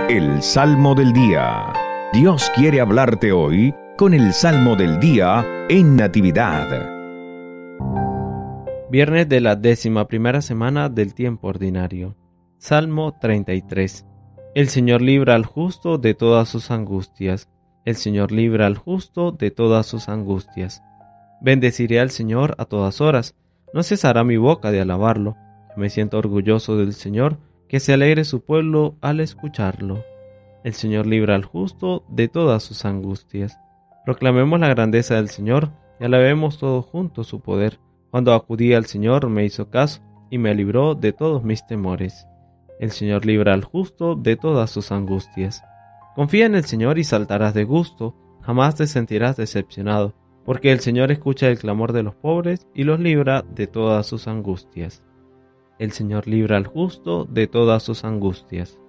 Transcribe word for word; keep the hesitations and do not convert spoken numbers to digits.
El Salmo del Día. Dios quiere hablarte hoy con el Salmo del Día en Natividad. Viernes de la décima primera semana del tiempo ordinario. Salmo treinta y tres. El Señor libra al justo de todas sus angustias. El Señor libra al justo de todas sus angustias. Bendeciré al Señor a todas horas. No cesará mi boca de alabarlo. Me siento orgulloso del Señor, que se alegre su pueblo al escucharlo. El Señor libra al justo de todas sus angustias. Proclamemos la grandeza del Señor y alabemos todos juntos su poder. Cuando acudí al Señor me hizo caso y me libró de todos mis temores. El Señor libra al justo de todas sus angustias. Confía en el Señor y saltarás de gusto, jamás te sentirás decepcionado, porque el Señor escucha el clamor de los pobres y los libra de todas sus angustias. El Señor libra al justo de todas sus angustias.